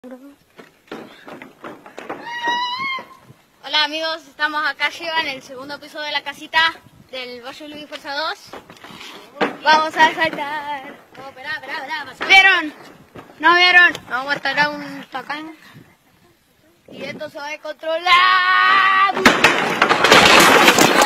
Hola amigos, estamos acá arriba en el segundo piso de la casita del Barrio Luis Fuerza 2. Vamos a saltar. No, espera, ¿Vieron? ¿No vieron? Vamos a estar a un tacán. Y esto se va a controlar.